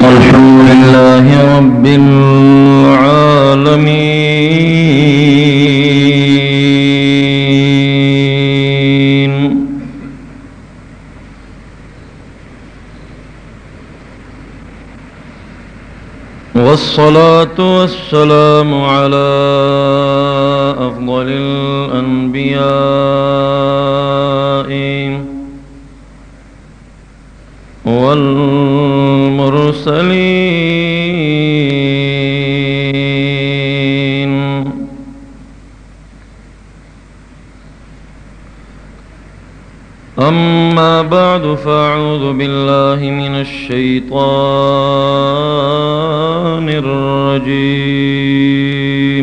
الحمد لله رب العالمين، والصلاة والسلام على أفضل الأنبياء والمرسلين. أما بعد، فأعوذ بالله من الشيطان الرجيم.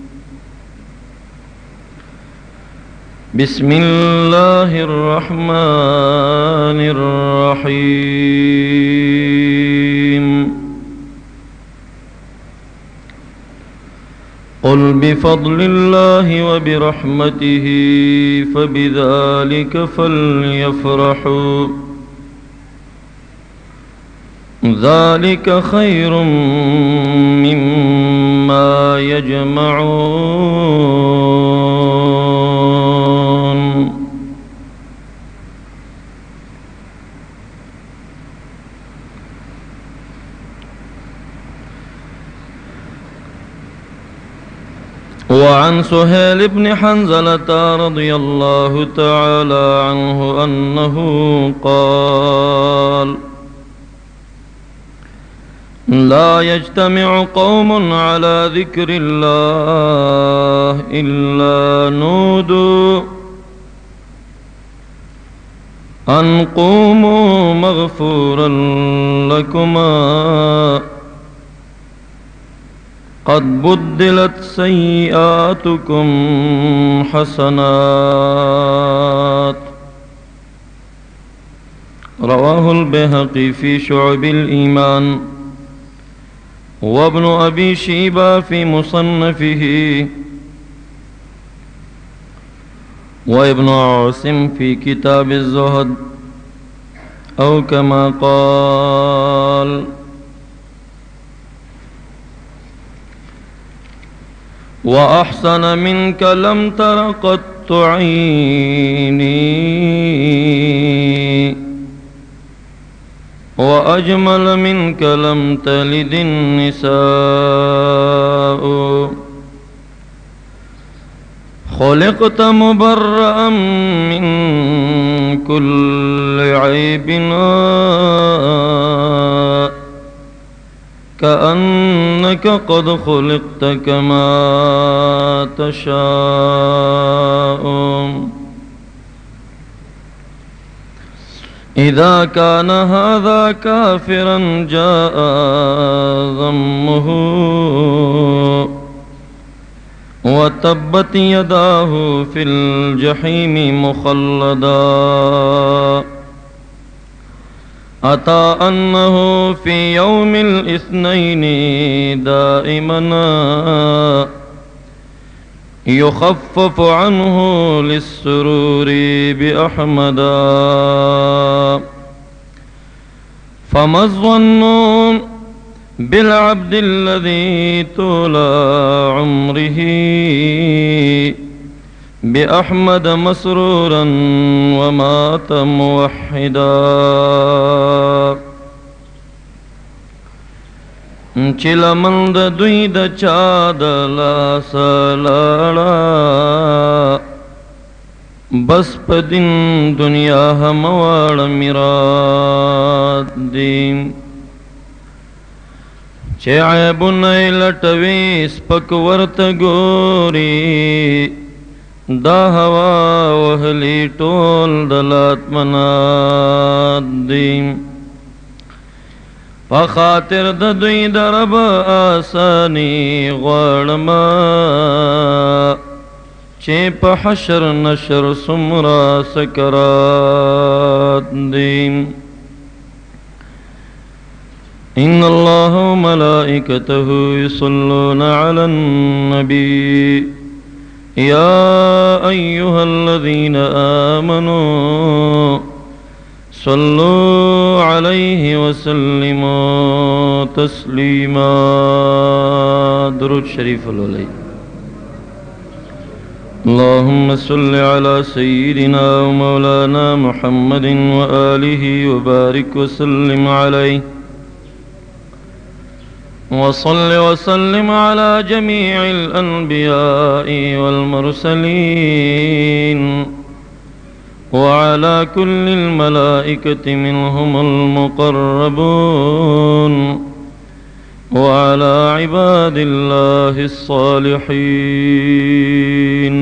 بسم الله الرحمن الرحيم. قل بفضل الله وبرحمته فبذلك فليفرحوا، ذلك خير مما يجمعون. وعن سهيل بن حنظلة رضي الله تعالى عنه أنه قال: لا يجتمع قوم على ذكر الله إلا نودوا أن قوموا مغفورا لكما قد بدلت سيئاتكم حسنات. رواه البيهقي في شعب الإيمان، وابن أبي شيبة في مصنفه، وابن عاصم في كتاب الزهد، أو كما قال. وأحسن منك لم تر قط عيني، وأجمل منك لم تلد النساء. خلقت مبرأ من كل عيب، كأنك قد خلقت كما تشاء. إذا كان هذا كافرا جاء ذمه، وتبت يداه في الجحيم مخلدا. أتى أنه في يوم الاثنين دائما يخفف عنه للسرور بأحمدا. فما الظن بالعبد الذي طول عمره بأحمد مسرورا ومات موحدا. چلمند دوی د چا د لاس لاړه، بس په دین دنیا هم واړه مراد دي. چې عیبونه یې لټوي سپک ورته ګوري، دا هوا وهلی ټول د لات منات دي. په خاطر د دوی د رب آسانی غواړمه، چې په حشر نشر څومره سکرات دي. إن الله وملائكته يصلون على النبي يا أيها الذين آمنوا صلوا عليه وسلموا تسليما. درود شريف الولي. اللهم صل على سيدنا ومولانا محمد وآله وبارك وسلم عليه، وصل وسلم على جميع الأنبياء والمرسلين وعلى كل الملائكة منهم المقربون وعلى عباد الله الصالحين.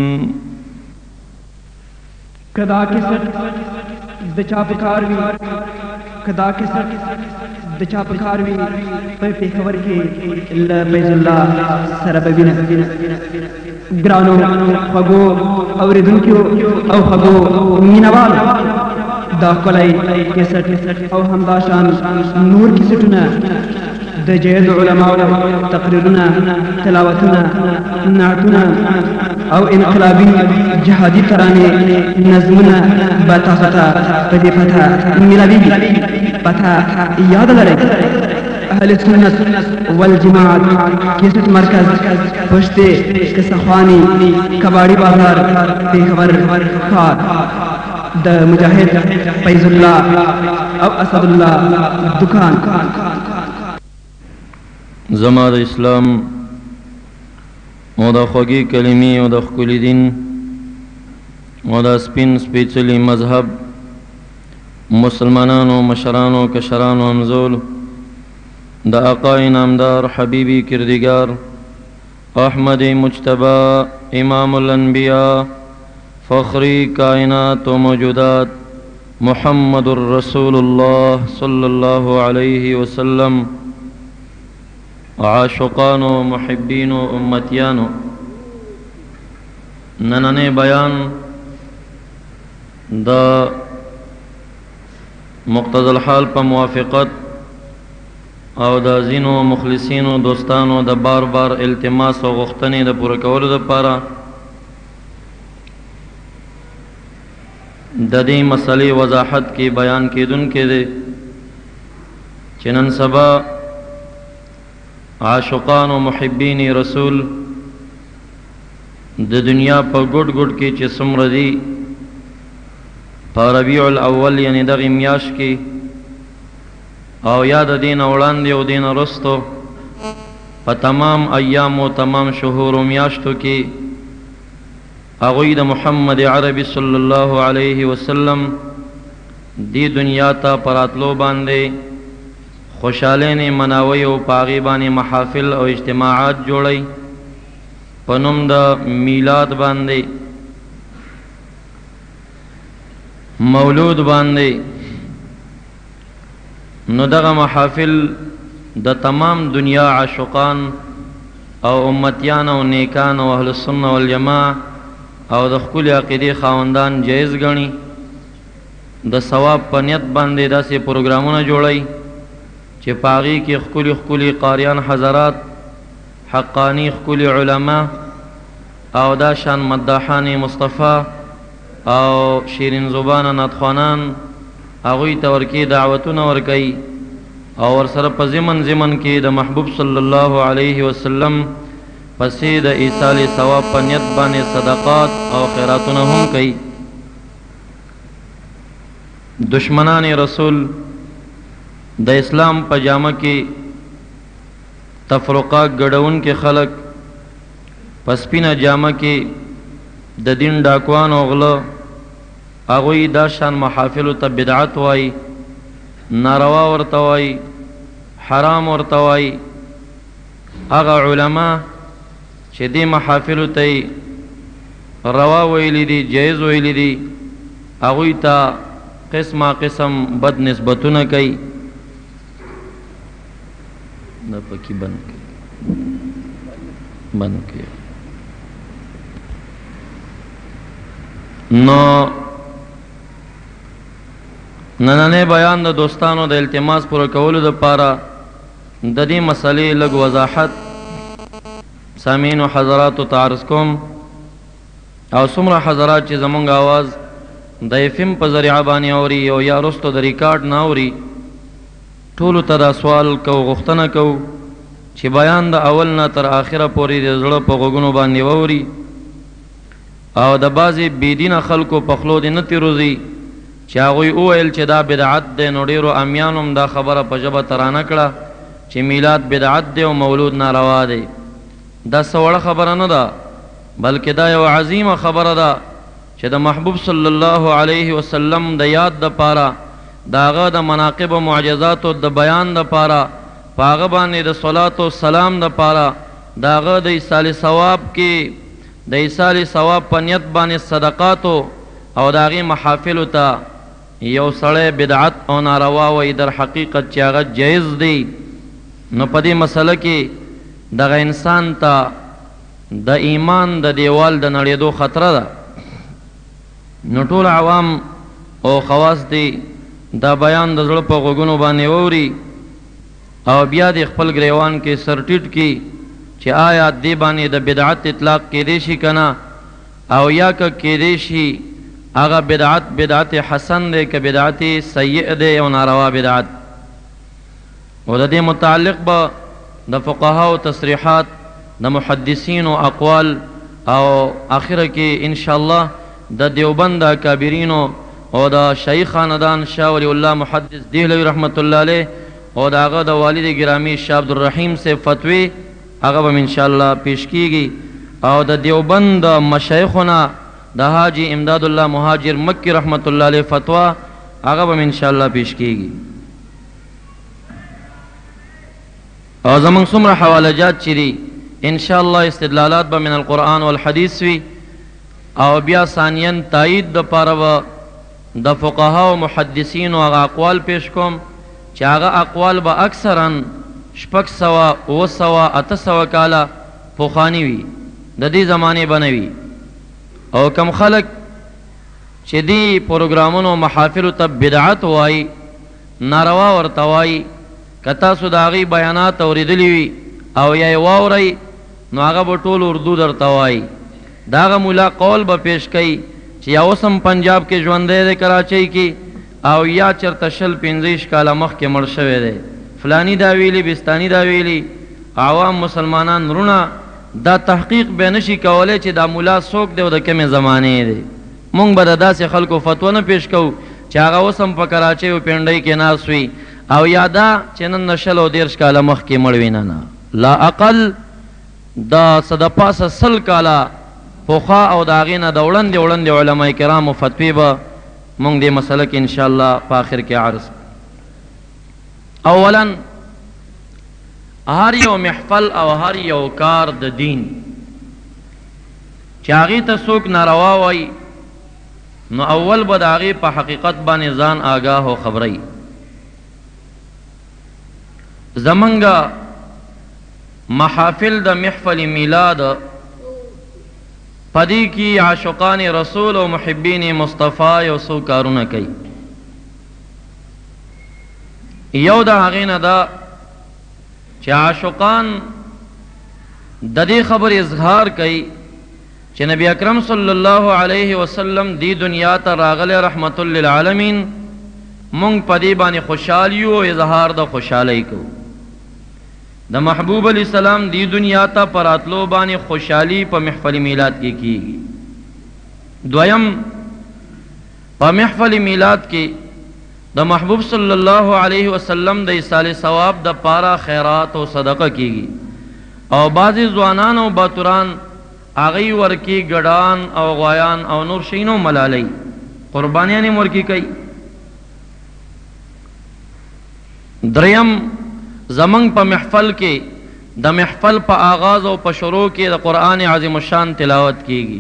कदा किसर दचा पकारवी कदा किसर दचा पकारवी पे पेखवर के लबैजुल्लाह सरबबिन ग्रानो खगो और दुनक्यो औ खगो मीनावाल दाखलाई केसट औ हमदाशान नूर की सटना दजयद उलमा तकरीरना तिलावतना नातना او انقلابی جهادی ترانه نظمنا بطاقتا پدی پتا ملابی پتا یاد لرے. اهل سنت والجماعت کیسٹ مرکز پشتے قصخوانی کباڑی بازار پیخور خار د مجاہد فیض اللہ او اسد اللہ دکان. زما د اسلام او د خوږې کلمې او د ښکلي دین او د سپین سپېڅلي مذهب مسلمانانو مشرانو کشرانو همزول د آقا انعامدار حبیبی کردگار احمد مجتبی امام الانبیاء فخری کائنات و موجودات محمد الرسول اللہ صلی اللہ علیہ وسلم عاشقانو محبینو امتیانو، نننے بیان دا مقتضى الحال پا موافقت او دا زینو مخلصینو دوستانو دا بار بار التماس و غختنی دا پورا کولو دا پارا دا دی مسئلے وضاحت کی بیان کی دن کے دے چنن سبا عاشقان و محبین رسول د دنیا په ګډ ګډ کې چې څومره دي په ربیع الاول یعنی دغې میاشت کې او یا د دې نه وړاندې او دې نه وروستو په تمام ایام و تمام شهور و میاشتو کې هغوی د محمد عربي صلی الله علیه وسلم دې دنیا ته په راتلو باندې خوشحالین مناوی او پاغی بانی محافل او اجتماعات جوڑی پنم دا میلاد باندے مولود باندے. نو دغه محافل د تمام دنیا عاشقان او امتیان او نیکان او اهل السنه والجماع او د خپل عقیدې خاوندان جایز غني د ثواب په نیت باندې داسې پروګرامونه جوړی چې پاغي کې خکلی خکلی قاریان حضرات حقانی خکلی علماء او دا شان مداحان مصطفی او شیرین زبان نادخوانان هغوی ته ورکی دعوتونه ورکی او ورسره په ضمن کې د محبوب صلی الله علیه وسلم پسې د ایصال ثواب په نیت باندې صدقات او خیراتونه هم کوي. دشمنان رسول د اسلام په جامه کې تفرقه ګډون کې خلق پسپینه جامه کې د دین ډاکوان او غله هغوی دا شان محافلو ته بدعت وای، ناروا ورته وای، حرام ورته وای. هغه علما چې دې محافلو ته روا ویلی دي جایز ویلی دي هغوی ته قسمه قسم بد نسبتونه کوي. دا پکې بند کړي. نو نننې بیان د دوستانو د التماس پوره کولو دپاره د دې مسئلې لږ وضاحت سامعین و حضراتو ته عرض کوم، او څومره حضرات چې زمونږ آواز د FM په ذریعه باندې اوري او یا رستو د ریکارډ نه اوري ټولو ته دا سوال کو غوښتنه کو چې بیان د اول نه تر آخره پورې د زړه په غوږونو باندې واوري او د بعضې بېدینه خلکو په خولو دې نه تېروځي چې هغوی وویل چې دا بدعت دی، نو ډېرو امیانو هم دا خبره په ژبه ترانه کړه چې میلاد بدعت دی او مولود ناروا دی. دا څه وړه خبره نه ده، بلکې دا یو عظیمه خبره ده چې د محبوب صلی الله علیه وسلم د یاد دپاره، د هغه د مناقب و معجزاتو د بیان دپاره، په هغه باندې د صلات و سلام دپاره، د هغه د ایصال ثواب کې د ایصال ثواب په نیت باندې صدقاتو او د هغې محافلو ته یو سړی بدعت او ناروا وایي، در حقیقت چې هغه جایز دی، نو په دې مسله کې دغه انسان ته د ایمان د دیوال د نړېدو خطره ده. نو ټول عوام او خواص دی دا بیان د زړه په غوږونو باندې واوري او بیا د خپل ګریوان کې سر ټیټ کړي چې آیا دې باندې د بدعت اطلاق کېدی شي که نه، او یا که کېدی شي هغه بدعت حسن دی که بدعت سیئ دی او ناروا بدعت. او د دې متعلق به د فقهاو تصریحات، د محدثینو اقوال، او آخره کې انشاءالله د دیوبند اکابرینو او د شیخ خاندان شاه ولی الله محدث دهلوی رحمت الله علیه او د هغه د والد ګرامی شاه عبدالرحیم سے فتوی هغه به انشاءالله پیش کیږي، او د دیوبند مشایخونه د حاجی امداد الله مهاجر مکی رحمت الله علیه فتوا هغه به انشاءالله پیش کیږي. او زمونږ څومره حوالجات چې دي انشاءالله استدلالات به من القرآن والحدیث وي، او بیا ثانیاً تایید دپاره به د فقها و محدثینو هغه اقوال پیش کوم چې هغه اقوال به اکثراً 600 700 800 کاله پخواني وي، د دې زمانې به نه وي. او کم خلک چې دې پروګرامونو محافلو ته بدعت وایي، ناروا ورته وایي، که تاسو د هغې بیانات اورېدلي وي او یا یې واورئ نو هغه به ټول اردو درته وایي. د هغه ملا قول به پیش کوي چې یا اوس هم پنجاب کې ژوندی دی کراچۍ کې، او یا چېرته 15 کاله مخکې مړ شوی دی، فلانی دا ویلي، بستاني دا ویلي. عوام مسلمانان وروڼه دا تحقیق به نشي کولی چې دا ملا څوک دی او د کومې زمانې دی. مونږ به د داسې خلکو فتوا نه پیش کوو چې هغه اوس هم په کراچۍ او پنډۍ کې ناست وي، او یا دا چې نن نه 20 کاله مخکې مړ وي. نه، لا اقل دا څه د پاسه 100 کاله پخوا او د هغې نه د وړاندې علما کرامو فتوی به مونږ دې مسله کې انشاءالله په آخر کې عرض. اولا هر یو محفل او هر یو کار د دین چې هغې ته څوک ناروا وایي، نو اول به د هغې په حقیقت باندې ځان آګاه او خبرئ. زمونږ محافل د محفل میلاد پدې کې عاشقان رسول او محبین مصطفی یو څو کارونه کوي. یو د هغې نه ده چې عاشقان د دې خبر اظهار کوي چې نبی اکرم صلی الله علیه وسلم دی دنیا ته راغلی رحمت للعالمین، مونږ په دې باندې خوشحال یو او اظهار د خوشحالۍ کوو. د محبوب علیہ السلام دی دنیا ته پر راتلو باندې خوشحالی په محفل میلاد کې کیږي. دویم، په محفل میلاد کې د محبوب صلی الله علیه وسلم د ایصال ثواب د پاره خیرات او صدقه کیږي، او بعضی ځوانان او باتوران هغې ورکی ګډان او غوایان او نور شینو ملالۍ قربانیان یې ورکی کوي. دریم، زمنګ په محفل کې د محفل په آغاز او په شروع کې د قرآن عظیم الشان تلاوت کیږي.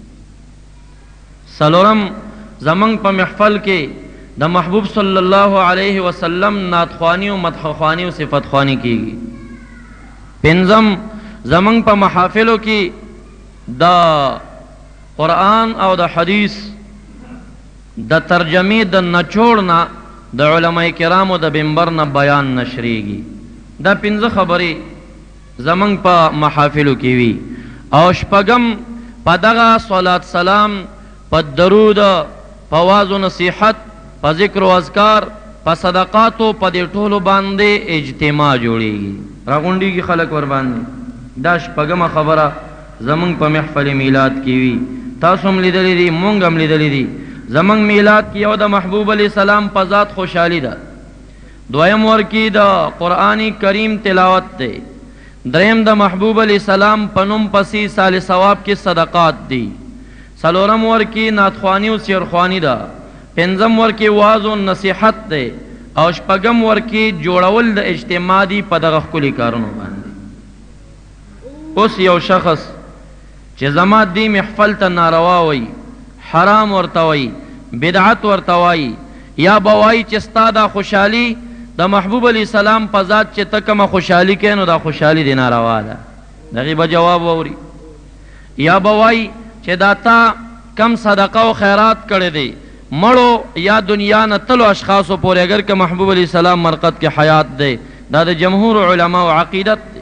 څلورم، زمنګ په محفل کې د محبوب صلی الله علیه وسلم نعتخوانی او مدحخوانی او صفتخوانی کیږي. پنځم، زمنګ په محافلو کې د قرآن او د حدیث د ترجمې د نچوړ نه د علماء کرامو د منبر نه بیان نشریږي. دا 5 خبرې زمنګ په محافلو کې وي. او شپږم، په دغه صلات سلام، په درود، په واعظ و نصیحت، په ذکر و اذکار په صدقاتو په دې ټولو باندې اجتماع جوړیږي، راغونډیږي خلک ور باندې. دا شپږمه خبره زمونږ په محفل میلاد کې وي. تاسو هم لیدلې دي، مونږ هم لیدلې دي. زمونږ میلاد کې یو د محبوب علیه السلام په ذات خوشحالي ده، دویم ورکی د قرآن کریم تلاوت دی، دریم د محبوب علیہ السلام په نوم پسې سال ثواب کې صدقات دی، څلورم ورکی نعتخوانی او سیرخوانی ده، پنځم ورکی واعظ او نصیحت دی، او شپږم ورکی جوړول د اجتماع دی په دغه ښکلي کارونو باندې. اوس یو شخص چې زما دې محفل ته ناروا وایي، حرام ورته وایي، بدعت ورته وایي، یا به وایي چې ستا دا خوشحالي د محبوب علیه السلام په ذات چې ته کومه خوشحالي کوې نو دا خوشحالي دې ناروا ده، دغې به جواب واوري. یا به وایي چې دا تا کم صدقه او خیرات کړی دی مړو یا دنیا نه تلو اشخاصو پورې، اگر که محبوب علیه السلام مرقد کې حیات دی، دا د جمهور علماء عقیدت دی.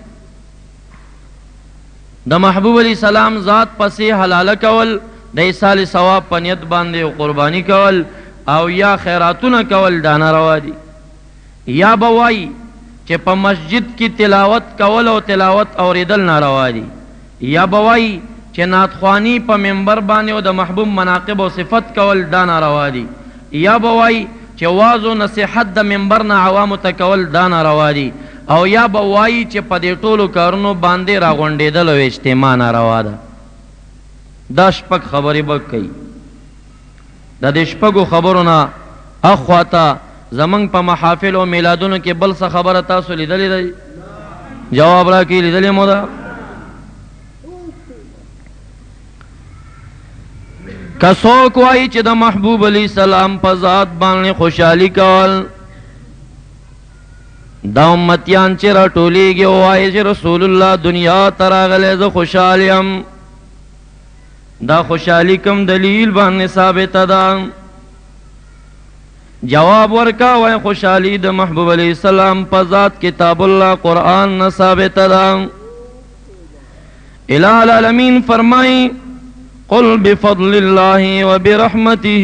د محبوب علیه السلام ذات پسې حلاله کول، د ایصال ثواب په نیت باندې قربانی کول او یا خیراتونه کول دا ناروا دي. یا به وایي چې په مسجد کې تلاوت کول او تلاوت اوریدل ناروا دي. یا به وایي چې نعتخوانی په منبر باندې او د محبوب مناقب او صفت کول دا ناروا دي. یا به وایي چې واعظ او نصیحت د منبر نه عوامو ته کول دا ناروا دي. او یا به وایي چې په دې ټولو کارونو باندې راغونډېدل او اجتماع ناروا ده. دا شپږ خبرې به کوي. د دې شپږو خبرو نه اخواته زمونږ په محافل او میلادونو کې بل څه خبره تاسو لیدلې ده؟ جواب راکړئ، لیدلې مو ده؟ که څوک وایي چې د محبوب علیه السلام په ذات باندې خوشحالي کول، دا امتیان چې راټولیږي او وایي چې رسول الله دنیا ته راغلی زه خوشحال یم، دا خوشحالي کوم دلیل باندې ثابته ده؟ جواب ورکا وای خوشحالی د محبوب علیہ السلام په ذات کتاب اللہ قرآن نہ ثابت دا. الہ العالمین فرمائی قل بفضل اللہ و برحمته،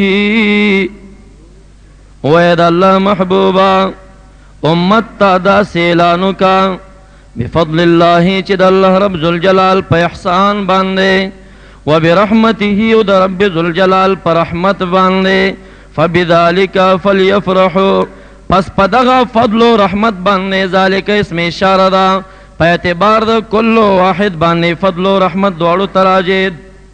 وید اللہ محبوبا امت تا دا سیلانو کا بفضل اللہ چد اللہ رب ذوالجلال پہ احسان باندے، و برحمته و دا رب ذوالجلال پر رحمت باندے، فبذالک فلیفرحوا، پس پدغا فضل و رحمت باندے ذالک اسم اشارہ دا پہ اعتبار دا کل واحد باندے فضل و رحمت دوڑو تراجید،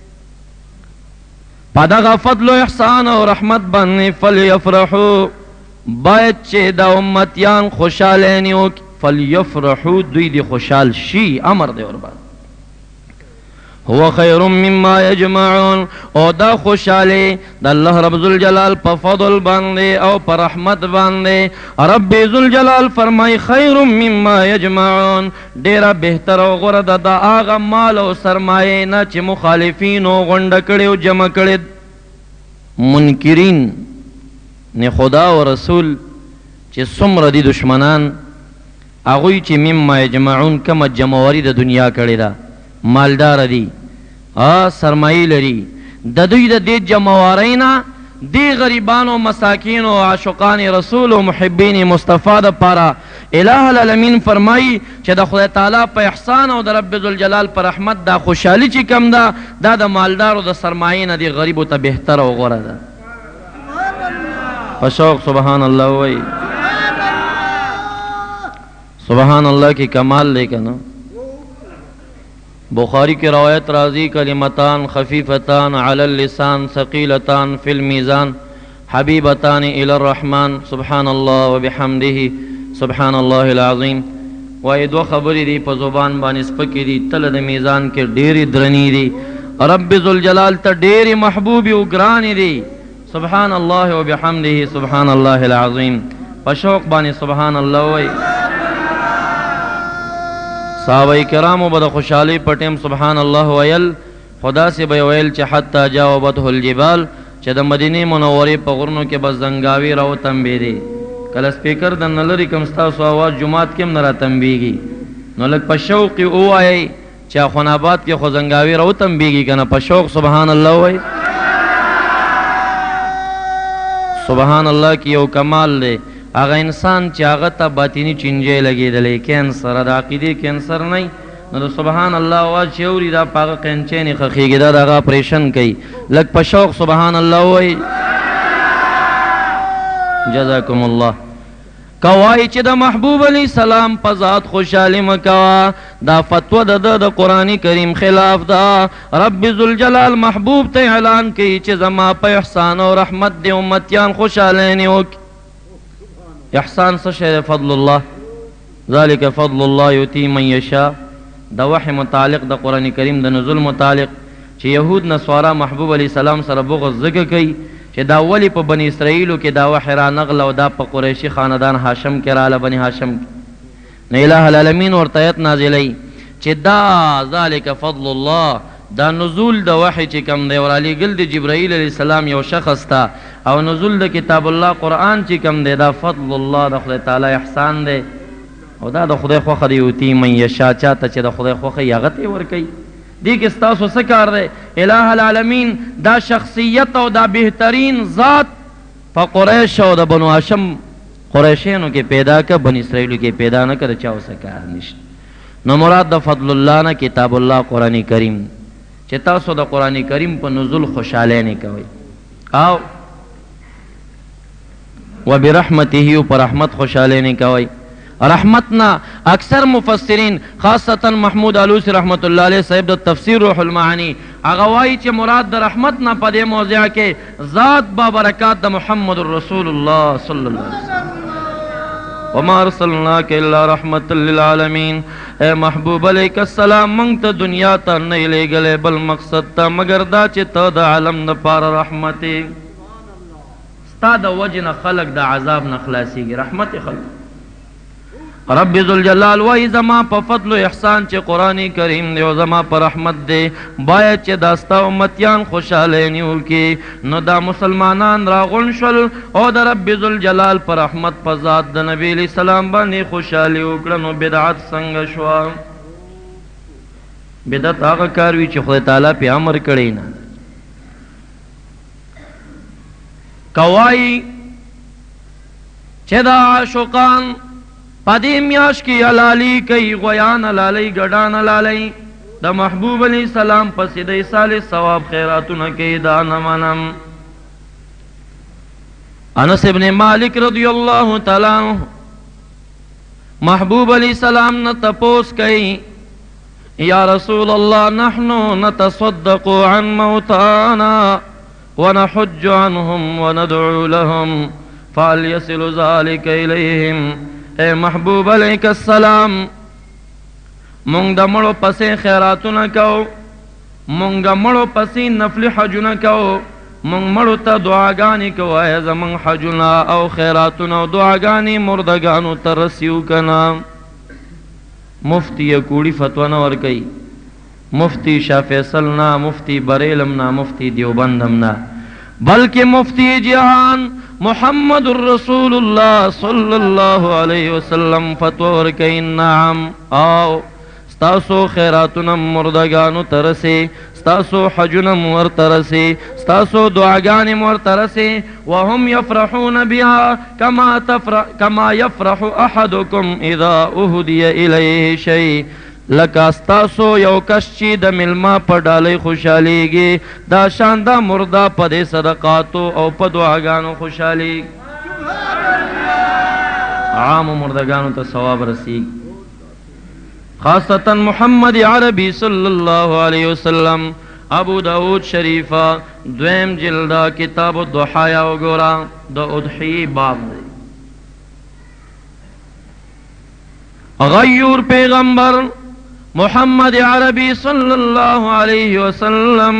پدغا فضل و احسان و رحمت باندے فلیفرحوا باید چے دا امتیان خوشالینیو، فلیفرحوا دوی دی خوشال شی امر دے اور بات هو خیر مما یجمعون، او دا خوشحالی دا اللہ رب ذوالجلال پا فضل باندے او پا رحمت باندے. رب ذوالجلال فرمائی خیر مما یجمعون، دیرا بہتر او غرد دا آغا مال او سرمائے نا چی مخالفین او غنڈ کڑے او جمع کڑے منکرین نے خدا و رسول چی سمر دی دشمنان اغوی چی مما یجمعون کم جمعوری دا دنیا کڑے دا مالدار دی، سرمائی لري، د دوی د دې جمعوارینا دی غریبان و مساکین و عاشقان رسول و محبین مصطفیٰ دا پارا الہ العالمین فرمائی چې د خدای تعالی په احسان او د رب ذوالجلال پر رحمت دا خوشحالی چې کم دا دا د مالدار و د سرمایین دی غریبو ته بهتر او غوره ده. په شوق سبحان الله وای، سبحان اللہ کی کمال لے کے نا. بخاری کی روایت راضی کلمتان خفیفتان علی اللسان ثقیلتان فی المیزان حبیبتان الی الرحمن سبحان اللہ و بحمده سبحان اللہ العظیم. وای دو خبری دی په زبان باندې سپکی دی تل د میزان کې ډېری درنی دی، رب ذوالجلال ته ډېری محبوب او ګران دی. سبحان اللہ و بحمده سبحان اللہ العظیم. په شوق باندې سبحان اللہ وای. صحابہ کرامو بد خوشحالی پټیم سبحان الله ویل، خدا سے به ویل چې حتی جاوبته الجبال، چې د مدینه منورې په غرونو کې بس زنګاوي راو تنبیری. کله سپیکر د نلری کوم ستاسو आवाज جمعات کې نه را تنبیږي نو لک په شوق او وای چې خنابات کې خو زنګاوي راو تنبیږي کنه په شوق سبحان الله وای. سبحان الله کی یو کمال دی. هغه انسان چې هغه ته باطني چینجی لګېدلی کینسر د عقیدې کینسر نه نو د سبحان الله آواز چې اوري دا په هغه قینچی نه خښېږي دا د هغه اپریشن کوي لږ په شوق سبحان الله ووایي جزاکم الله کوای چې د محبوب علیه السلام په ذات خوشحالي مه کوه دا فتوه د ده د قرآن کریم خلاف ده رب ذوالجلال محبوب ته اعلان کوي چې زما په احسان او رحمت دې امتیان خوشحالینې وکړي احسان څه شی دی فضل الله ذلک فضل الله یؤتی من یشاء د وحی متعلق د قرآن کریم د نزول متعلق چې یهود نصارا محبوب علیه السلام سره بغض ځکه کوي چې دا ولی په بنی اسرائیلو کې دا وحی را نغله او دا په قریشي خاندان هاشم کې راله بني هاشم کې نو الہ العالمین ورته آیت نازلی چې دا ذلک فضل الله دا نزول د وحی چې کم دی ورلیږل د جبرائیل علیه السلام یو شخص ته او نزول د کتاب الله قرآن چې کم دی دا فضل الله د خدای تعالی احسان دی او دا د خدای خوښه دی یؤتی من یشاء چاته چې د خدای خوښه یې هغه ته یې ورکوي دی کې ستاسو څه کار دی الہ العالمین دا شخصیت او دا بهترین ذات په قریش او د بنو هاشم قریشیانو کې پیدا که بني اسرائیلو کې پیدا نه که د چا څه کار نشته نو مراد د فضل الله نه کتاب الله قرآن کریم چې تاسو د قرآن کریم په نزول خوشحالی نه کوئ او وبرحمته په رحمت خوشحالی نه کوئ رحمتنا اکثر مفسرین خاصتا محمود علوسی رحمت الله علیه صاحب د تفسیر روح المعانی هغه وایي چې مراد د رحمتنا په دې موضوع کې ذات با برکات د محمد رسول الله صلی الله علیه وسلم وما ارسلناک الا رحمت للعالمین اے محبوب علیک السلام منگ تا دنیا تا نہیں لے گلے بل مقصد تا مگر دا چی تا دا علم دا پار رحمتی ستا دا وجن خلق دا عذاب نخلاسی گی رحمت خلق رب ذوالجلال وای زما په فضل و احسان چې قرآن کریم دی او زما په رحمت دی باید چې دا ستا امتیان خوشحالی وکړي نو دا مسلمانان راغونډ شول او د رب ذوالجلال په رحمت په ذات د نبی علیه السلام باندې خوشحالي وکړه نو بدعت څنګه شوه بدعت هغه کار وي چې خدای تعالی پې امر کړی نه کوای چې دا عاشقان پدی میاش کی علالی کئی غیان علالی گڑان علالی دا محبوب علیہ السلام پسی دی سال ثواب خیراتون کی دا نمانم انس ابن مالک رضی اللہ تعالیٰ محبوب علیہ السلام نتپوس کئی یا رسول اللہ نحنو نتصدق عن موتانا ونحج عنهم وندعو لهم فعل يصل ذلك الیہم اے محبوب علیہ السلام مونگ دا مڑو پسی خیراتو نکو مونگ دا مڑو پسی نفل حجو نکو مونگ مڑو تا دعاگانی کو اے زمان حجونا او خیراتونا و دعاگانی مردگانو ترسیو کنا مفتی کوڑی فتوانہ ورکی مفتی شاہ فیصلنا مفتی بریلمنا مفتی دیوبندمنا بلکہ مفتی جہان محمد الرسول اللہ صلی اللہ علیہ وسلم فتور کئی نعم آو ستاسو خیراتنم مردگانو ترسی ستاسو حجنم ورترسی ستاسو دعاگانم ورترسی وهم یفرحون بها کما یفرح احدکم اذا اہدی الیہ شیء لکا ستاسو یو کش چی دا ملما پا ڈالی خوشحالیگی دا شاندہ مردہ پا دے صدقاتو او پا دعاگانو خوشحالیگ عام مردگانو تا ثواب رسیگ خاصتا محمد عربی صلی اللہ علیہ وسلم ابو داود شریفہ دویم جلدہ کتاب الضحایا وگورا دا اضحی باب دے غیور پیغمبر محمد عربی صلی اللہ علیہ وسلم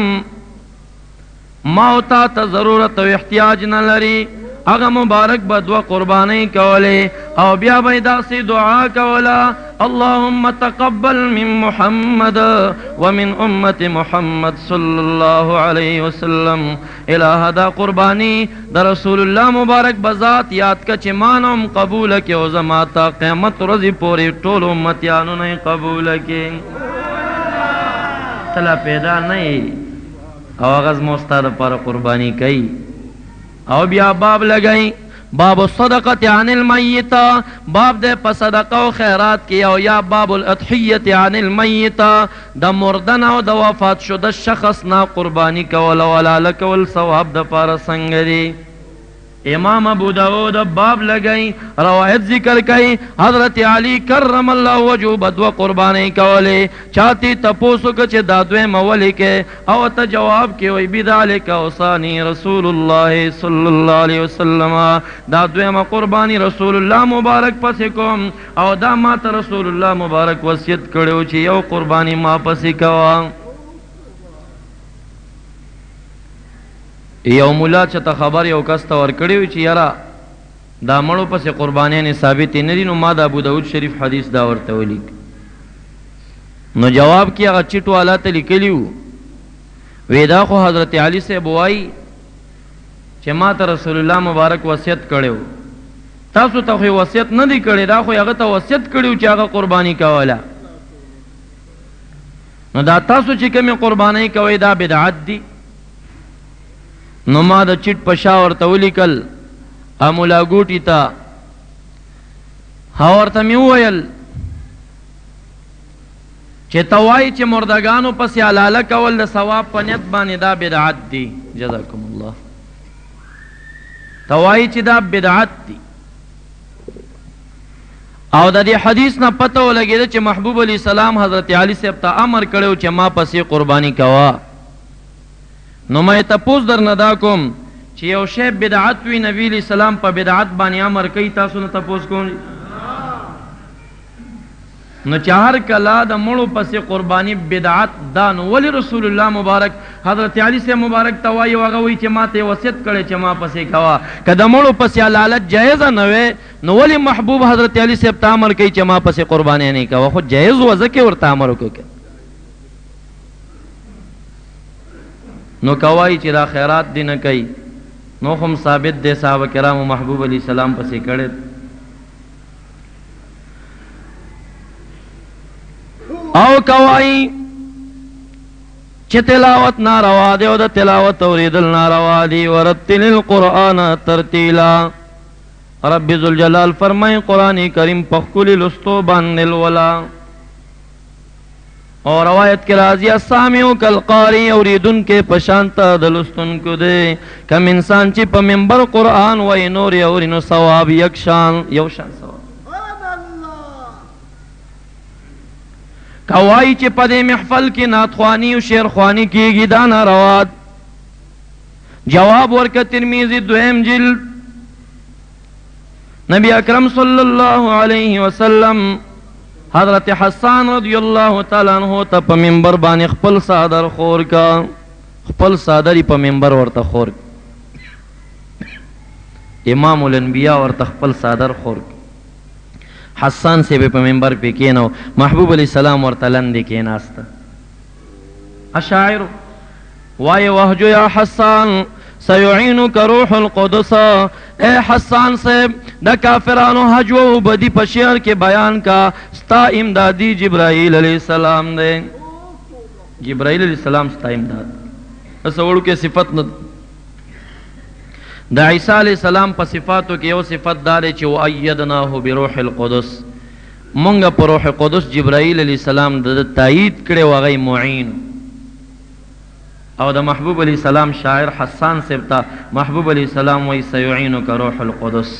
موتا تا ضرورت و احتیاج نہ لری اگا مبارک بدو قربانی کولے او بیا بیدا سی دعا کولا اللہم تقبل من محمد ومن امت محمد صلی اللہ علیہ وسلم الہ دا قربانی دا رسول اللہ مبارک بذات یاد کا چمانم قبول کے او زماتا قیمت رضی پوری طول امتیانو نہیں قبول کے تلا پیدا نہیں او غز مستاد پر قربانی کئی او بیا باب لگئی باب الصدقة عن المیت، باب دے پا صدقہ و خیرات کی، او یا باب الاضحیت عن المیت، دا مردن او دا وفات شده شخص نا قربانی کول ولا لکول ثواب دا پارا سنگ دی. امام ابو داود باب لگئی روایت ذکر کئی حضرت علی کرم اللہ وجہ بدو قربانی کولے چاہتی تپوسو کچھ دادوے مولی کے او تا جواب کی وی بذالک اوصانی رسول اللہ صلی اللہ علیہ وسلم، دادوے ما قربانی رسول اللہ مبارک پسی کوم او دا ما تا رسول اللہ مبارک وصیت کڑیو چی یو قربانی ما پسی کوا. یو مولا چتا خبر یو کستا ورکڑیو چی یرا دا مړو پس قربانیان ثابتی ندی نو ما دا ابو داود شریف حدیث دا ورته ولیک. نو جواب کی هغه چټ والا ته لیکلیو وی دا خو حضرت علی سے بوای چې ما ته رسول الله مبارک وصیت کړو، تاسو ته خو وصیت نه دی کړی، دا خو هغه ته وصیت کړیو چې هغه قربانی کوله. نو دا تاسو چې کومه قربانی کوي دا بدعت دی. نو ما دا چټ پشا ورته ولیکل امولا ګوټی تا ورته مې وویل چې توای چې مردگانو پسې حلاله کول د ثواب په نیت باندې دا بدعت دی. جزاکم الله. توای چې دا بدعت دی او د دې حدیث نه پته ولګېده چې محبوب علیه السلام حضرت علی صاحب ته امر کړو چې ما پسې قربانی کوا. نو ما تپوس در ندا کوم چې یو شی بدعت وی نبی علیہ السلام په بدعت باندې امر کوي، تاسو نه تپوس کوم. نو چهار کلا د مړو پسې قربانی بدعت دا نو ولی رسول الله مبارک حضرت علی سے مبارک توای وغه وی چې ما ته وصیت کړي چې ما پسې کوا، کله مړو پسې حلالت جایز نه وي نو ولی محبوب حضرت علی سے امر کوي چې ما پسې قربانی نه کوا، خو جایز وځکه ورته امر وکړي. نو کوای چې دا خیرات دی نه کوي نو هم ثابت دی صحابه کرامو محبوب علیہ السلام پسې کړي. او کوای چې تلاوت ناروا دی او د تلاوت اوریدل ناروا دی. ورتل القرآن ترتیلا، رب ذوالجلال فرمای قرآن کریم پخکلی لستو باندې الولا. اور روایت کے راضی السامعو کالقاری اوریدن کے پشانتا دلستن کو دے کم انسان چی پا منبر قرآن وی نور اورینو ثواب یکشان یوشان ثواب. کوائی چی پا دے محفل کی ناتخوانی و شیرخوانی کی گی دانا رواد. جواب ورکا ترمیزی دویم جلد نبی اکرم صلی اللہ علیہ وسلم حضرت حسان رضی اللہ تعالیٰ عنہ تا پا منبر بانی خپل صادر خور کا، خپل صادری پا منبر ورطا خور کا، امام الانبیاء ورطا خپل صادر خور کا. حسان سے بے پا منبر پہ کینو محبوب علیہ السلام ورطا لندے کیناستا. اشاعر وائے وحجو یا حسان سیعینک روح القدس، اے حسان صاحب دا کافرانو حج و بدی پشیر کے بیان کا ستا امدادی جبرائیل علیہ السلام دے. جبرائیل علیہ السلام ستا امداد اس وڑو کے صفت ند دا عیسیٰ علیہ السلام پا صفاتو کے یو صفت دارے چی وَأَيَّدْنَاهُ بِرُوحِ الْقُدُسِ، منگا پا روح قدس جبرائیل علیہ السلام دا تائید کرے وغی معین. او دا محبوب علیہ السلام شاعر حسان سبتا محبوب علیہ السلام وی سیعینک روح القدس.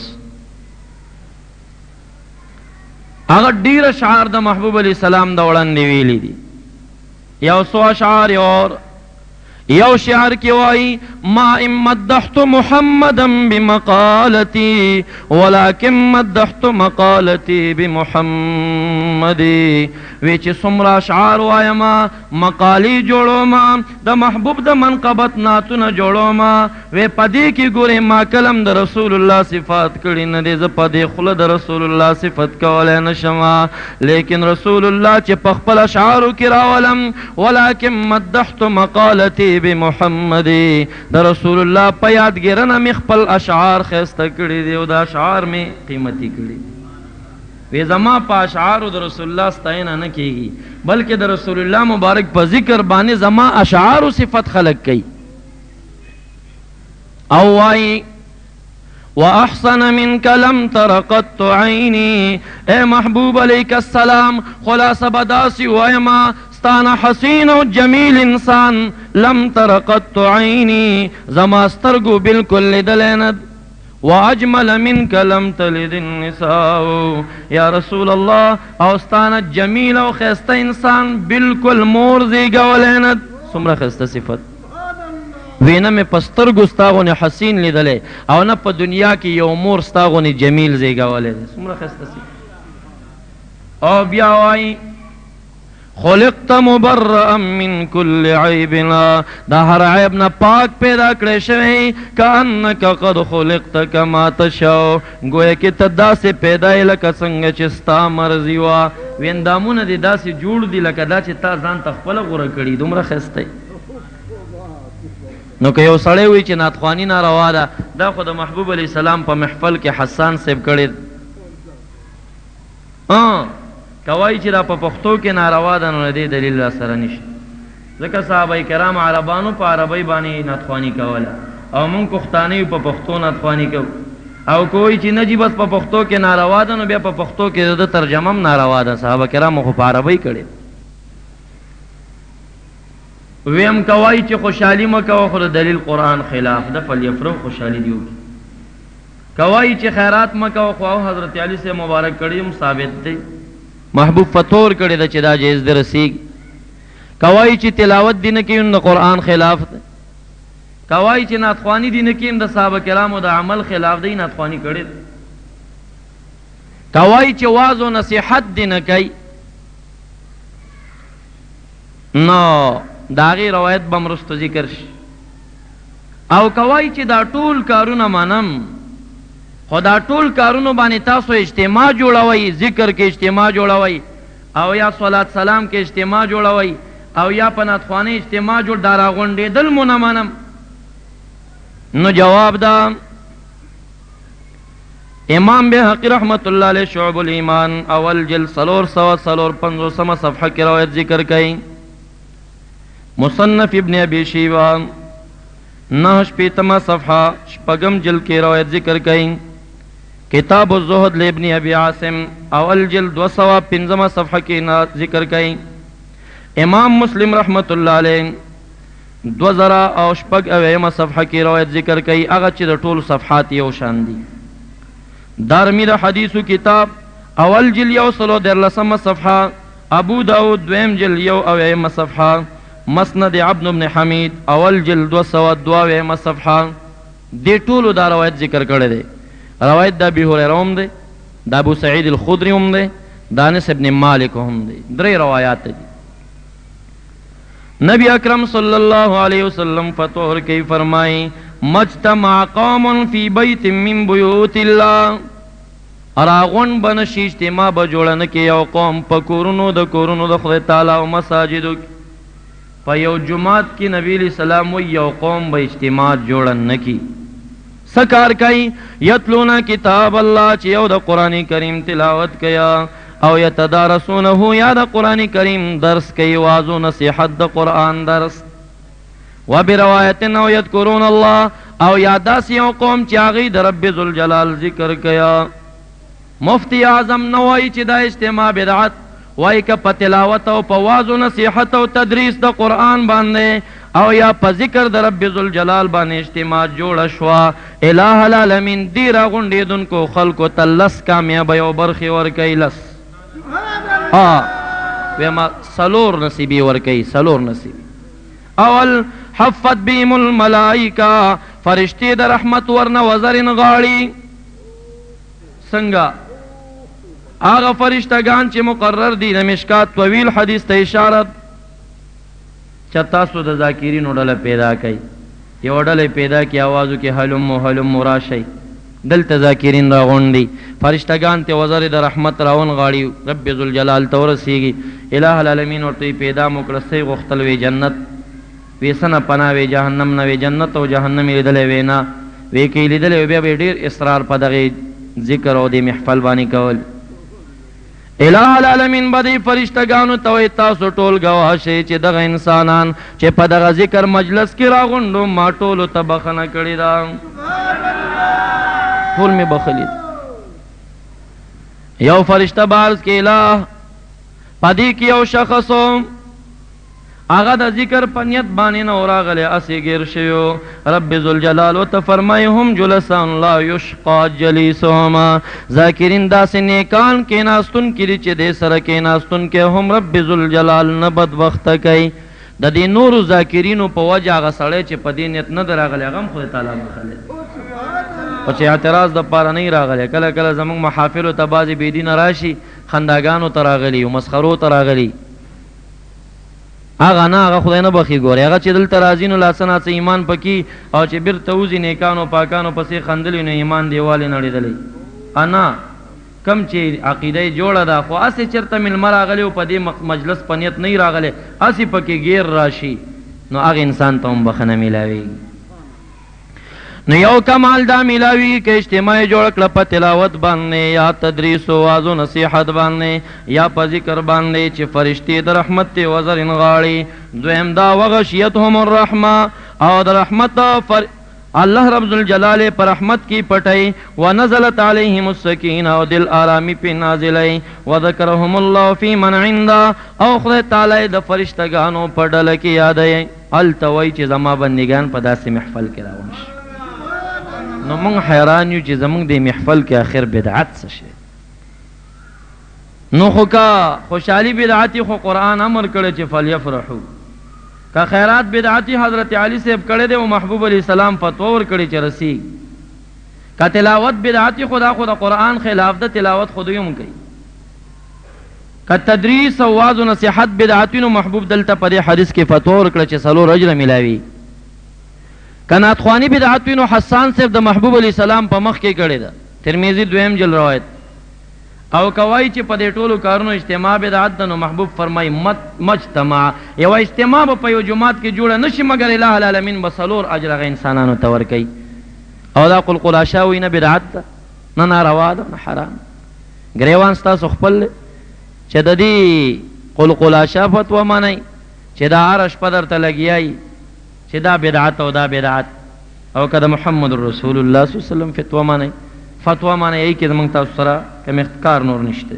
اگر دیر اشعار دا محبوب علیہ السلام دا وڑن دیویلی دی. یو سو اشعار اور یو شعر کی وائی ما ام مدحت محمدا بمقالتی ولیکن مدحت مقالتی بمحمدی. ویچ سمرا شعار وائی ما مقالی جوڑو ما دا محبوب دا منقبت ناتو جوڑو ما وی پدی کی گوری ما کلم دا رسول اللہ صفات کری ندی ز پدی خلد رسول اللہ صفت کولے نشما، لیکن رسول اللہ چی پخپل اشعارو کی راولم ولیکن مدحت مقالتی بمحمدی. دا رسول اللہ پا یادگیرنا مخپل اشعار خیستا کری دی و دا اشعار میں قیمتی کری. وی زما پا اشعارو دا رسول اللہ ستائنا نکی گی بلکہ دا رسول اللہ مبارک پا ذکر بانے زما اشعارو صفت خلق کی. او وائی وأحسن منك لم تر قط عيني. اے محبوب علیک السلام خلاصہ بداسی وائما ستانا حسین و جمیل انسان لم تر قط عيني زما سترگو بالکل لیدلیند. واجمل منك لم تلد النساء یا رسول اللہ او ستانا جمیل و خیستہ انسان بالکل مور زیگولیند. سمرا خیستہ صفت وینا میں پسترگو ستاغو نے حسین لیدلے او نا پا دنیا کی یو مور ستاغو نے جمیل زیگولے. سمرا خیستہ صفت. او بیاوائی خلقت مبرئا من كل عیبنا دا ہر عیب نا پاک پیدا کرے شوئی کانک قد خلقت کما تشاو گویا کہ تدا سے پیدای لکا سنگ چستا مرضی وا ویندامون دی دا سے جوڑ دی لکا دا چی تا زان تخپل غور کری دمرا خستے. نو کہ یو سڑے ہوئی چی ناتخوانی ناروا دا خود محبوب علیہ السلام پا محفل کے حسان سیب کردی کوائی چی دا پا پختو کے ناروا دا نو دے دلیل را سرنش ذکر صحابہ کرام عربانو پا عربی بانی ناتخوانی کولا او من کختانی پا پختو ناتخوانی کو او کوئی چی نجی بس پا پختو کے ناروا دا نو بیا پا پختو کے دا ترجمم ناروا دا صحابہ کرام خو پا عربی کردی. ویم کوائی چی خوشحالی مکو خود دلیل قرآن خلاف دا فلیفرو خوشحالی دیو کی. کوائی چی خیرات مکو خواہ حضرت علی سے مبارک کردیم ثابت دی محبوب فتور کردی دا چی دا جیز دی رسیگ. کوائی چی تلاوت دی نکیم دا قرآن خلاف دی. کوائی چی ناتخوانی دی نکیم دا صحابہ کرام دا عمل خلاف دی ناتخوانی کردی. کوائی چی واز و نصیحت دی نکی نو داغی روایت بمرست ذکر شي. او کوائی چی دا ټول کارونه منم خدا ټول کارونو باندې تاسو اجتماع جوړوي ذکر کې اجتماع جوړوي او یا صلات سلام کې اجتماع جوړوي او یا پناتخوانه اجتماع جوړ دارا غونډې دل مو نه منم. نو جواب دا امام بحقی رحمت اللہ علیہ شعب الایمان اول جل سلور سوا سلور پنزو سما صفحہ کی روایت ذکر کئی. مصنف ابن ابی شیبان نہش پیتما صفحہ شپگم جل کی روایت ذکر کئی. کتاب الزہد لابن ابی عاصم اول جل دو سوا پنزما صفحہ کی ذکر کئی. امام مسلم رحمت اللہ علیہ دو ذرا او شپگ اویم صفحہ کی روایت ذکر کئی اغا چی دا طول صفحات یو شان دی. دارمی دا حدیث کتاب اول جل یو سلو در لسم صفحہ ابو داود دویم جل یو اویم صفحہ مسند عبد بن حمید اول جل دو سوا دویم صفحہ دی طول دا روایت ذکر کرده دے. روایت دا ابی هریرہ ہم دے دا ابو سعید الخدری ہم دے دا انس ابن مالک ہم دے دری روایات دی. نبی اکرم صلی اللہ علیہ وسلم فتوحر کی فرمائی مجتمع قوم فی بیت من بیوت اللہ اراغن بنشی اجتماع بجوڑن کی یو قوم پا کورنو دا خدا تعالی و مساجدو پا یو جماعت کی نبی علیہ السلام و یو قوم با اجتماع جوڑن نکی سکار کئی یتلونا کتاب اللہ چی یو دا قرآن کریم تلاوت کیا او یتدارسونہو یا دا قرآن کریم درس کئی وازو نصیحت دا قرآن درس و بروایتن او یذکرون اللہ او یاداسی او قوم چاگی دا رب ذوالجلال ذکر کیا. مفتی اعظم نوائی چی دا اجتماع بدعت وائی کا پا تلاوت او پا وازو نصیحت او تدریس دا قرآن باندے او یا پا ذکر دا رب ذوالجلال باندے اجتماع جوڑا شوا الہ العالمین دیرا غنڈی دن کو خلقو تلس کامیاب یو برخی ورکی لس ویما سلور نصیبی ورکی سلور نصیبی. اول حفت بیم الملائکہ فرشتی در رحمت ورن وزرن غاڑی سنگا آغا فرشتگان چی مقرر دی نمشکات طویل حدیث تا اشارت چتاسو دا ذاکرین اڈل پیدا کئی یہ اڈل پیدا کی آوازو کی حلم راشی دل تا ذاکرین را غنڈی فرشتگان تی وزر دا رحمت راون غاڑی رب ذوالجلال تورسیگی الہ العالمین ورطوی پیدا مکرسی غختلوی جنت ویسن پناوی جہنم نوی جنت و جہنمی لدلے وینا ویکی لدلے بیا بی دیر اسرار پدغی ذکر او دی محفل بانی کول. الہ العالمین بدی فرشتگانو توی تاسو ټول گواہ شئی چی دغ انسانان چی پدغ ذکر مجلس کی را غنڈو ما ټولو تبخنه کړی دا ټول می بخلی یو فرشتہ بارز کې الہ پدې کې یو شخص هغه د ذکر په نیت باندې نه راغلی اسې ګیر شوی رب ذوالجلال ورته فرمایي هم جلساء لا یشقى جلیسهما ذاکرین داسې نیکان کېناستونکي دي چې دې سره کېناستونکي هم رب ذوالجلال نه بدبخته کوي د دې نورو ذاکرینو په وجه هغه سړی چې په دې نیت نه دی راغلی هغه هم خدای تعالی بخلی او چې اعتراض د پاره نه راغلی کله کله زموږ محافلو ته بعضې بېدینه راشي خنداګانو ته راغلي او مسخرو ته راغلي هغه نه هغه خدای نه بخي ګوري هغه چې دلته راځي نو لاسه ناڅه ایمان پکې او چې بیرته وځي نیکانو پاکانو پسې خندلي نو ایمان دیوالې نړېدلی انا کم چې عقیده جوړه ده خو هسې چېرته میلمه راغلی او په دې مجلس په نیت نه راغلی هسې پکې ګیر راشي نو هغه انسان ته هم بخښنه میلاویږي نو یو کمال دا میلاوی که اجتماع جوړ کړه په تلاوت باندې یا تدریس و واعظ و نصیحت باندې یا په ذکر باندې چې فرشتې د رحمت وزرین غاړي دویم دا وغشیتهم الرحمه او د رحمت الله رب ذوالجلال پر رحمت کی پټي ونزلت عليهم السکینه او دل آرامی په نازلای وذکرهم الله فی من عنده او خدای تعالی د فرشتگانو په ډله کې یادای التوي چې زما بندگان په داسې محفل کې راوښ نو مونږ حیران یو چې زمونږ د محفل کې آخر بدعت څه شي نو خو کا خوشحالي بدعتي خو قرآن امر کړی چې فلیفرحو کا خیرات بدعتي حضرت علی صاحب کړی دی او محبوب علیہ السلام فتوا ورکړی چې رسی کا تلاوت بدعتي خدا قرآن خلاف د تلاوت خودی هم کوي کا تدریس او واعظ و نصیحت بدعتي نو محبوب دلته په دې حدیث کې فتوا ورکړه چې څلور اجر ملاوي کنات خوانی بدعت نو حسان صاحب د محبوب علیہ السلام په مخ کې کړی ده ترمذی دویم جل روایت او کوي چې په دې ټولو کارونو اجتماع بدعت ده نو محبوب فرمای مجتمع یو اجتماع په یو جماعت کې جوړه نشي مگر الہ العالمین بسلور اجر غ انسانانو ته ورکي او دا قلقلاشا وینه بدعت نه ناروا ده نه حرام ګریوان تاسو خپل چې د دې قلقلاشا فتوا مانی چې دا عرش په درته لګیای چې دا بدعت او دا بدعت او کده محمد رسول الله صلی الله علیه وسلم فتوا معنی ای کې زمونږ تاسو سره کوم اختکار نور نشته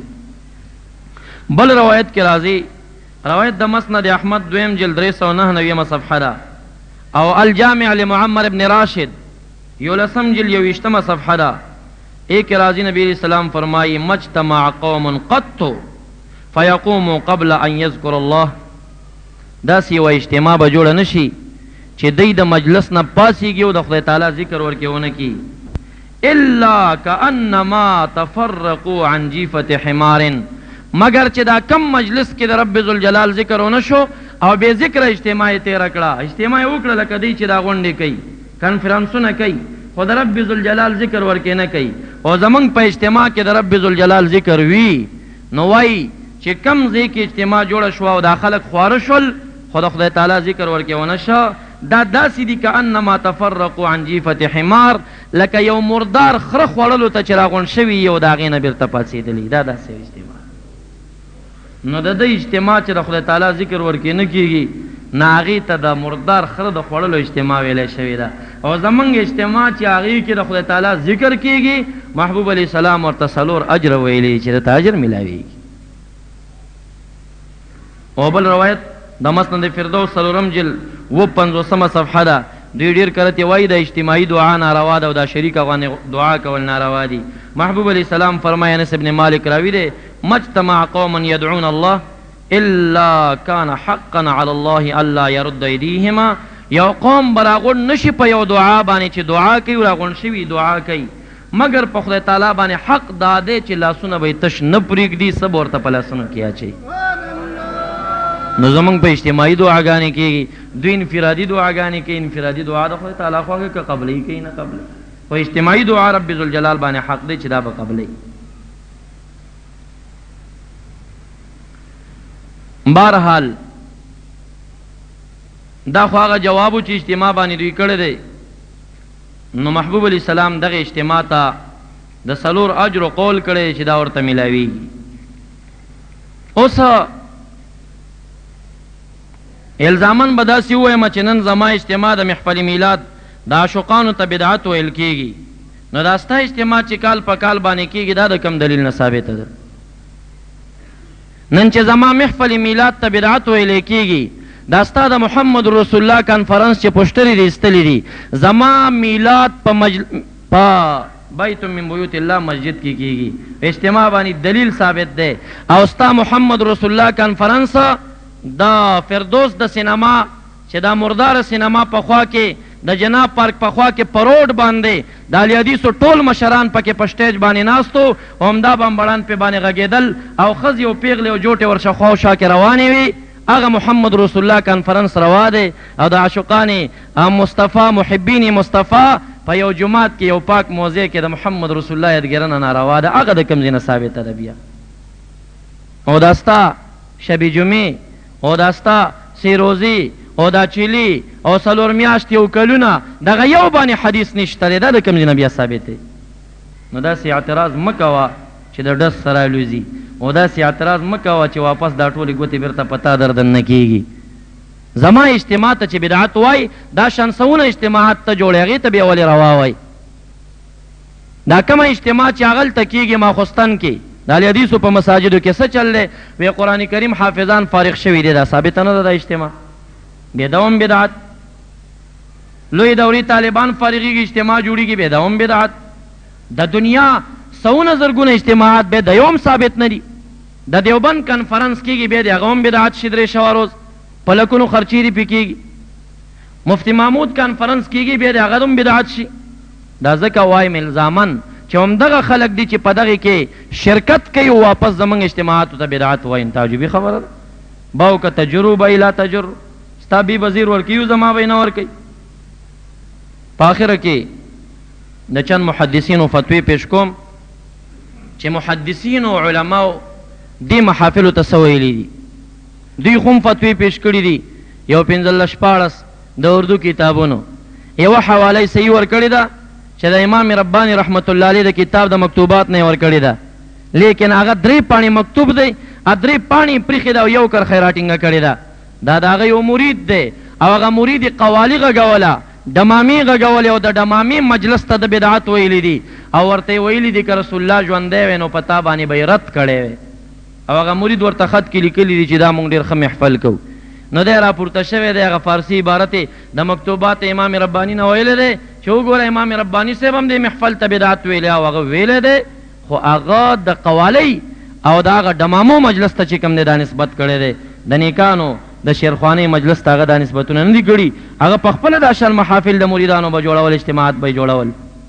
بل روایت کې راځي روایت د مسند احمد دویم جلد 399 صفحه ده او الجامع لمعمر ابن راشد یولسم جلد 20 صفحه ده ایک راضی نبی علیہ السلام فرمائی مجتمع قوم قط فیقوموا قبل ان یذکر الله داسی و اجتماع به جوړ نشي چې دی د مجلس نه پاسیږي او د خدای تعالی ذکر ورکوونه کی الا کانما تفرقوا عن جیفه حمار مگر چې دا کم مجلس کې د رب ذوالجلال ذکر ونه شو او به ذکر اجتماع تیر کړه اجتماع وکړه لکه دی چې دا غونډې کوي کانفرنسونه کوي خو د رب ذوالجلال ذکر ورکې نه کوي او زمونږ په اجتماع کې د رب ذوالجلال ذکر وي نو وایي چې کم ځای کې اجتماع جوړه شوه او دا خلک خواره شول خو د خدای تعالی ذکر ورکې ونه شه دا داسې دي کانما تفرقوا عن جیفة حمار لکه یو مردار خره خوړلو ته چې راغونډ شوي یو د هغې نه بیرته پاڅېدلي دا داسې اجتماع نو د ده اجتماع چې د خدای تعالی ذکر ورکې نه کېږي نه هغې ته د مردار خره د خوړلو اجتماع ویلی شوې ده او زمونږ اجتماع چې هغې کې د خدای تعالی ذکر کېږي محبوب علیه السلام ورته څلور اجر ویلي چې درته اجر میلاویږي او بل روایت د مسند فردوس څلورم جلد 55 صفحه ده دوی ډېر کله ته وایي د اجتماعي دعا ناروا ده او دا شریکه غوندې دعا کول ناروا دي محبوب علیه السلام فرمایي انس ابن مالک راوي دی مجتمع قوم يدعون الله الا كان حقا على الله الا يرد ايديهما یو قوم براغون نشي په یو دعا باندې چې دعا کوي راغون شوي دعا کوي مگر په خدای تعالی باندې حق داده چې لاسونه به تش نه پرېږدي سب ورته په لاسونو کې اچي نو زمونږ په اجتماعي دعاګانې کېږي دوی انفرادي دعاګانې کوي انفرادي دعا د خدای تعالی خواږه که قبلوي کوي نه قبلوي خو اجتماعي دعا رب ذوالجلال باندې حق دی چې دا به قبلوي بهرحال دا خو هغه جواب چې اجتماع باندې دوی کړی دی نو محبوب علیه السلام دغه اجتماع ته د څلور اجرو قول کړی چې دا ورته میلاویږي اوس الزامن به داسې ووایم چې نن زما اجتماع د محفل میلاد د عاشقانو ته بدعت ویل کېږي نو دا ستا اجتماع چې کال په کال باندې کېږي دا د کوم دلیل نه ثابته ده؟ نن چې زما محفل میلاد ته بدعت ویلی کېږي دا ستا د محمد رسول الله کانفرنس چې پوسټرې دې ایستلي دي زما میلاد په بیت من بیوت الله مسجد کې کېږي اجتماع باندې دلیل ثابت دی او ستا محمد رسول الله کانفرنس دا فردوس د سینما چې دا مردار سینما په خوا کې د جناب پارک په خوا کې پروډ باندې د اهل حدیثو ټول مشران پکې په سټیج باندې ناستو او همدا بمبړان پې باندې غږېدل او ښځې او پیغلې او جوټې ورشه خوا او شا کې روانې وي هغه محمد رسول الله کانفرنس روا دی او د عاشقان مصطفی محبین مصطفی په یو جماعت کې یو پاک موضع کې د محمد رسول الله یادګیرنه ناروا ده هغه د کوم ځای نه ثابته ده بیا او دا ستا شب جمعې او دا ستا سیروزي او دا چیلی او څلور میاشتې او کلونه دغه یو باندې حدیث نشته دی دا د کوم ځای نه بیا ثابت دی نو داسې اعتراض مه کوه چې د ډس سره الوځي او داسې اعتراض مه کوه چې واپس دا ټولې ګوتې بیرته په تا دردن نه کېږي زما اجتماع ته چې بدعت وای دا شانسونه اجتماعات ته جوړې هغې ته بیا ولې روا وای دا کومه اجتماع چې هغلته کېږي ماخوستن کې د اهل حدیثو په مساجدو کې څه چل دی وی قرآن کریم حافظان فارغ شوي دي دا ثابته نه ده دا اجتماع بیا دا هم بدعت لوی دورې طالبان فارغېږي اجتماع جوړېږي بیا دا هم بدعت د دنیا سوونه زرګونه اجتماعات بیا د یو هم ثابت نه دي د دیوبند کنفرنس کېږي بیا د هغه هم بدعت شي درې شوه روز په لکونو خرچې دې پې کېږي مفتی محمود کانفرنس کېږي بیا د هغه هم بدعت شي دا ځکه وایم الزامن چې همدغه خلک دي چې په دغې کې شرکت کوي او واپس زموږ اجتماعاتو ته بدعت وایم تعجبي خبره ده باو که تجرو به لا تجر ستا بی وزیر ورکیو زما به نه ورکوي په آخره کې د چند محدثینو فتوی پیش کوم چې محدثینو علماو دې محافلو ته څه ویلي دي دوی خو هم فتوی پیش کړي دي یو 15 د اردو کتابونو یوه حواله یې صحیح ورکړې ده چې د امام رباني رحمت الله علیه د کتاب د مکتوبات نه یې ورکړې ده لیکن هغه 3 پاڼې مکتوب دی 3 پاڼې پریښې ده او یو کرښه یې راټینګه کړې ده دا د هغه یو مرید دی او هغه مرید یې قوالي غږوله ډمامې غږولې او د ډمامې مجلس ته د بدعت ویلي دي او ورته یې ویلي دي که رسول الله ژوندی وی نو په تا باندې به یې رد کړی وی او هغه مرید ورته خط کې لیکلي دي چې دا موږ ډېر ښه محفل کوو نو دی راپورته شوی دی هغه فارسي عبارت د مکتوبات امام رباني نه ویلی دی چې وګوره امام رباني صاحب هم دې محفل ته بدعت ویلی او هغه ویلی دی خو هغه د قوالۍ او د هغه ډمامو مجلس ته چې کوم دی دا نسبت کړی دی د نیکانو د شیرخوانۍ مجلس ته هغه دا نسبتونه نه دي کړي هغه پخپله د اشر محافل د مریدانو به جوړول اجتماعات به یې جوړول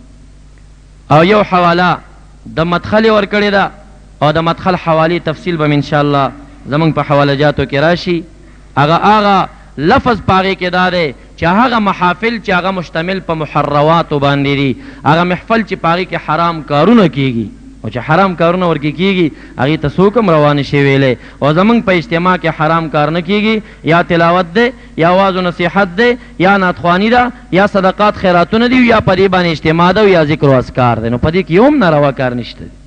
او یو حواله د مدخل یې ورکړې ده او د مدخل حوالې تفصیل به انشاءالله زمونږ په حواله جاتو کې راشي هغه لفظ په هغې کې دا دی چې هغه محافل چې هغه مشتمل په محرواتو باندې دي هغه محفل چې په هغې کې حرام کارونه کېږي او چې حرام کارونه ورکې کېږي هغې ته څوک هم روانه شي ویلی او زمونږ په اجتماع کې حرام کار نه کېږي یا تلاوت دی یا واز و نصیحت دی یا نعتخواني ده یا صدقات خیراتونه دي یا په دې باندې اجتماع ده یا ذکر و اذکار دی نو په دې کې یو هم ناروا کار نشته دی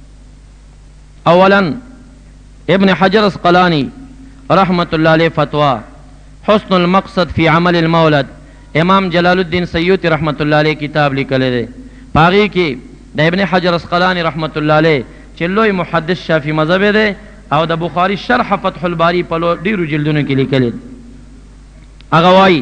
اولا ابن حجر اسقلانی رحمت الله علیه فتوا حسن المقصد فی عمل المولد امام جلال الدین سیوطی رحمت الله علیه کتاب لیکلی دی په هغې کې د ابن حجر اسقلانی رحمت الله علیه چې لوی محدث شافعي مذهب دی او د بخاري شرح فتح الباری په ډېرو جلدونو کې لیکلی هغه وایي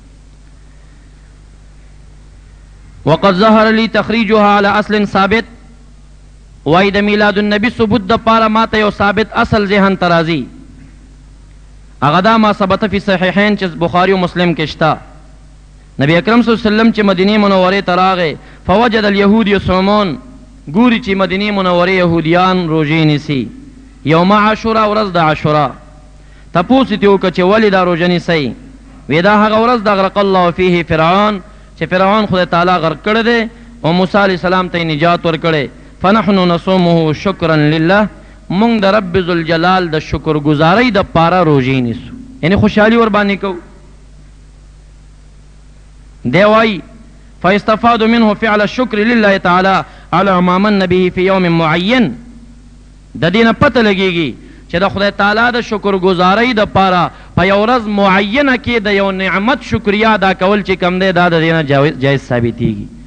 وقد ظهر لي تخریجها على اصل ثابت وای د میلاد النبی ثبوت د پاره ماته یو ثابت اصل ذهن ته راځي هغه دا ما ثبت فی صحیحین چې بخاري او مسلم کې شته نبی اکرم صلی الله علیه وسلم چې مدینه منورې ته راغی فوجد اليهود یصومون ګوري چې مدینه منورې یهودیان روژې نیسي یوم عاشورا ورځ د عاشورا تپوس یې وکړه چې ولې دا روژه نیسئ وی دا هغه ورځ د اغرق الله فیه فرعون چې فرعون خدای تعالی غرق کړی دی او موسی علیه السلام ته نجات ورکړی فنحن نصومه شکرا لله مونږ د رب ذوالجلال د شکرګزارۍ د پاره روژې نیسو یعنې خوشحالي ور باندې کوو دی وایي فاستفاد منه فعل الشکر لله تعالی على ما من به في يوم معین د دې نه پته لګېږي چې د خدای تعالی د شکرګزارۍ د پاره په یو ورځ معینه کې د یو نعمت شکریه ادا کول چې کم دی دا د دې نه جایز ثابتېږي